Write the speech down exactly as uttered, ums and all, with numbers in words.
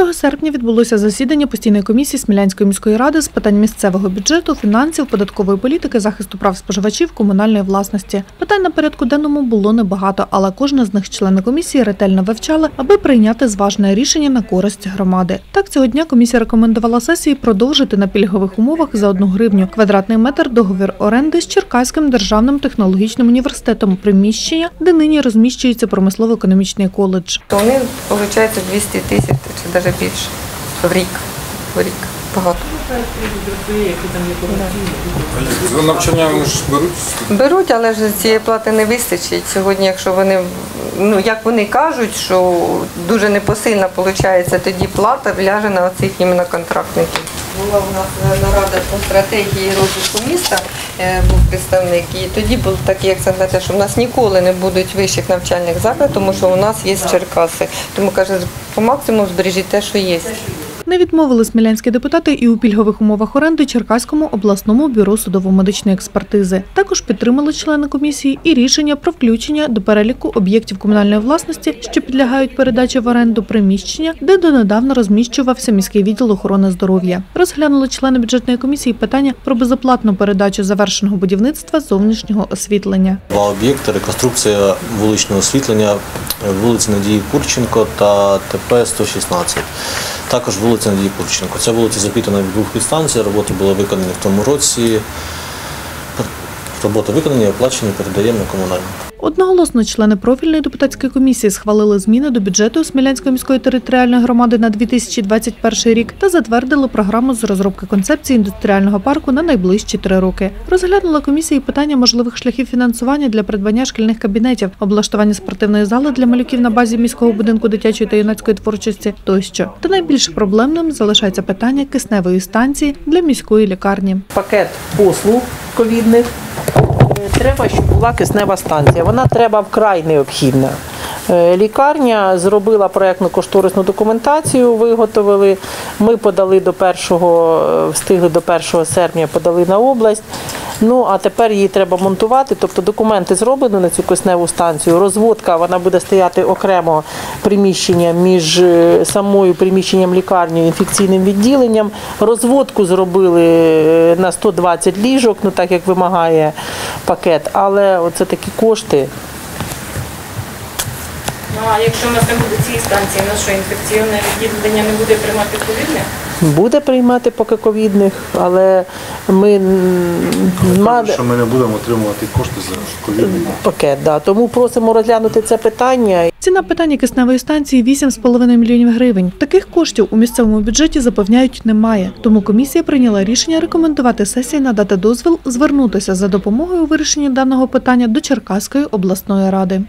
п'ятого серпня відбулося засідання постійної комісії Смілянської міської ради з питань місцевого бюджету, фінансів, податкової політики, захисту прав споживачів, комунальної власності. Питань на порядку денному було небагато, але кожна з них члени комісії ретельно вивчали, аби прийняти зважне рішення на користь громади. Так, цього дня комісія рекомендувала сесії продовжити на пільгових умовах за одну гривню квадратний метр договір оренди з Черкаським державним технологічним університетом приміщення, де нині розміщується промислово-економічний коледж. Вони, виходить, двісті тисяч чи навіть більше в рік. В рік. Багато. За навчання вони ж беруть? Беруть, але ж цієї плати не вистачить. Сьогодні, якщо вони, ну, як вони кажуть, що дуже непосильна виходить тоді плата, вляже на оцих іменно контрактників. Була у нас нарада по стратегії розвитку міста, був представник, і тоді був такий акцент на те, що в нас ніколи не будуть вищих навчальних закладів, тому що у нас є Черкаси. Тому, каже, по максимуму збережіть те, що є. Не відмовили смілянські депутати і у пільгових умовах оренди Черкаському обласному бюро судово-медичної експертизи. Також підтримали члени комісії і рішення про включення до переліку об'єктів комунальної власності, що підлягають передачі в оренду приміщення, де донедавна розміщувався міський відділ охорони здоров'я. Розглянули члени бюджетної комісії питання про безоплатну передачу завершеного будівництва зовнішнього освітлення. Два об'єкти – реконструкція вуличного освітлення вулиці Надії Курченко та Т П сто шістнадцять. Також вулиця Надії Курченко. Ця вулиця запитана від двох підстанцій, роботи були виконані в тому році. Роботи виконані, оплачені, передаємо на комунальну. Одноголосно члени профільної депутатської комісії схвалили зміни до бюджету Смілянської міської територіальної громади на дві тисячі двадцять перший рік та затвердили програму з розробки концепції індустріального парку на найближчі три роки. Розглянула комісія питання можливих шляхів фінансування для придбання шкільних кабінетів, облаштування спортивної зали для малюків на базі міського будинку дитячої та юнацької творчості тощо. Та найбільш проблемним залишається питання кисневої станції для міської лікарні. Пакет послуг ковідних. Треба, щоб була киснева станція. Вона треба вкрай необхідна. Лікарня зробила проєктно-кошторисну документацію, виготовили. Ми подали до першого, встигли до першого серпня, подали на область. Ну, а тепер її треба монтувати, тобто документи зроблені на цю кисневу станцію. Розводка, вона буде стояти окремо приміщення між самою приміщенням лікарні і інфекційним відділенням. Розводку зробили на сто двадцять ліжок, ну так як вимагає пакет, але оце такі кошти. Ну, а якщо у нас не буде цієї станції, у нас що, інфекційне відділення не буде приймати ковідних? Буде приймати поки ковідних, але ми мали... що ми не будемо отримувати кошти за ковідний пакет. Да. Тому просимо розглянути це питання. Ціна питання кисневої станції – вісім з половиною мільйонів гривень. Таких коштів у місцевому бюджеті, запевняють, немає. Тому комісія прийняла рішення рекомендувати сесії надати дозвіл звернутися за допомогою у вирішенні даного питання до Черкаської обласної ради.